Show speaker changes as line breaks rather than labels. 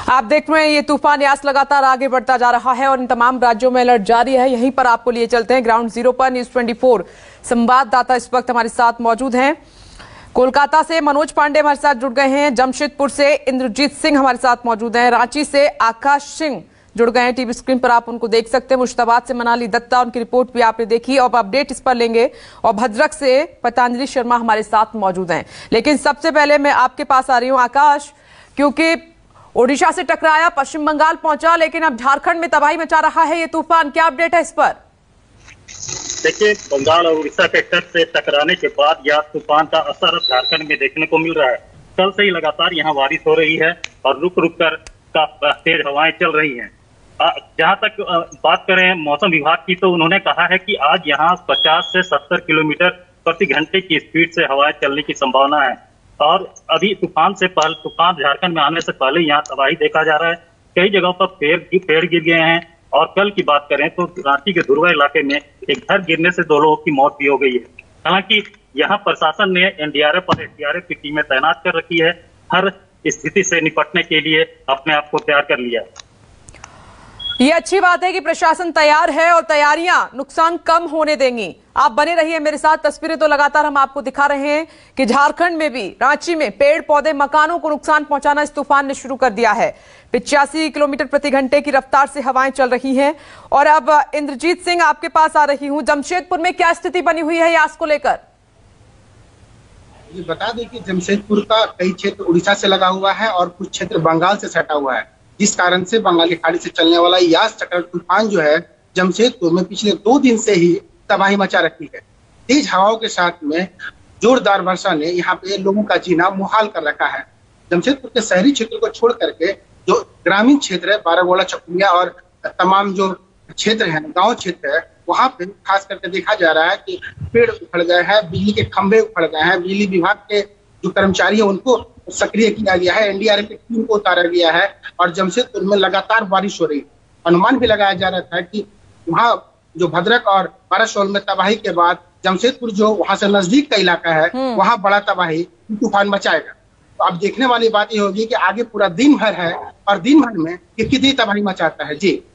आप देख रहे हैं ये तूफान यास लगातार आगे बढ़ता जा रहा है और इन तमाम राज्यों में अलर्ट जारी है। यहीं पर आपको लिए चलते हैं ग्राउंड जीरो पर। न्यूज 24 संवाददाता इस वक्त हमारे साथ मौजूद हैं। कोलकाता से मनोज पांडे हमारे साथ जुड़ गए हैं, जमशेदपुर से इंद्रजीत सिंह हमारे साथ मौजूद हैं, रांची से आकाश सिंह जुड़ गए हैं। टीवी स्क्रीन पर आप उनको देख सकते हैं। मुश्ताबाद से मनाली दत्ता, उनकी रिपोर्ट भी आपने देखी, अब अपडेट इस पर लेंगे। और भद्रक से पतंजलि शर्मा हमारे साथ मौजूद हैं। लेकिन सबसे पहले मैं आपके पास आ रही हूं आकाश, क्योंकि ओडिशा से टकराया, पश्चिम बंगाल पहुंचा, लेकिन अब झारखंड में तबाही मचा रहा है ये तूफान। क्या अपडेट है इस पर?
देखिए, बंगाल और उड़ीसा के तट से टकराने के बाद यह तूफान का असर झारखंड में देखने को मिल रहा है। कल से ही लगातार यहाँ बारिश हो रही है और रुक रुक कर तेज हवाएं चल रही हैं। जहां तक बात करें मौसम विभाग की, तो उन्होंने कहा है कि आज यहाँ 50 से 70 किलोमीटर प्रति घंटे की स्पीड से हवाएं चलने की संभावना है। और अभी तूफान झारखंड में आने से पहले यहाँ तबाही देखा जा रहा है। कई जगहों पर पेड़ गिर गए हैं। और कल की बात करें तो रांची के दुर्वा इलाके में एक घर गिरने से 2 लोगों की मौत भी हो गई है। हालांकि यहाँ प्रशासन ने एनडीआरएफ और एसडीआरएफ की टीमें तैनात कर रखी है। हर स्थिति से निपटने के लिए अपने आप को तैयार कर लिया है।
ये अच्छी बात है कि प्रशासन तैयार है और तैयारियां नुकसान कम होने देंगी। आप बने रहिए मेरे साथ। तस्वीरें तो लगातार हम आपको दिखा रहे हैं कि झारखंड में भी, रांची में पेड़ पौधे मकानों को नुकसान पहुंचाना इस तूफान ने शुरू कर दिया है। 85 किलोमीटर प्रति घंटे की रफ्तार से हवाएं चल रही हैं। और अब इंद्रजीत सिंह आपके पास आ रही हूं। जमशेदपुर में क्या स्थिति बनी हुई है यास को लेकर?
ये बता दें कि जमशेदपुर का कई क्षेत्र उड़ीसा से लगा हुआ है और कुछ क्षेत्र बंगाल से सटा हुआ है, जिस कारण से बंगाल की खाड़ी से चलने वाला यास चक्र तूफान जो है जमशेदपुर में पिछले 2 दिन से ही तबाही मचा रखी है। तेज हवाओं के साथ में जोरदार वर्षा ने यहाँ पे लोगों का जीना मुहाल कर रखा है। जमशेदपुर के शहरी क्षेत्र को छोड़ करके जो ग्रामीण क्षेत्र है, बारागोला, चकुलिया और तमाम जो क्षेत्र है, गाँव क्षेत्र है, वहाँ पे खास करके देखा जा रहा है कि पेड़ उखड़ गए हैं, बिजली के खंभे उखड़ गए हैं। बिजली विभाग के जो कर्मचारी है उनको सक्रिय किया गया है, एनडीआरएफ की टीम को उतारा गया है और जमशेदपुर में लगातार बारिश हो रही है। अनुमान भी लगाया जा रहा था कि वहाँ जो भद्रक और बारासोल में तबाही के बाद जमशेदपुर जो वहां से नजदीक का इलाका है, वहां बड़ा तबाही तूफान मचाएगा। तो अब देखने वाली बात ये होगी कि आगे पूरा दिन भर है और दिन भर में ये कितनी तबाही मचाता है। जी।